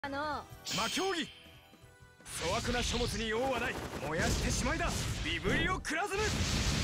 魔競技、粗悪な書物に用はない。燃やしてしまいだ、ビブリオクラズム。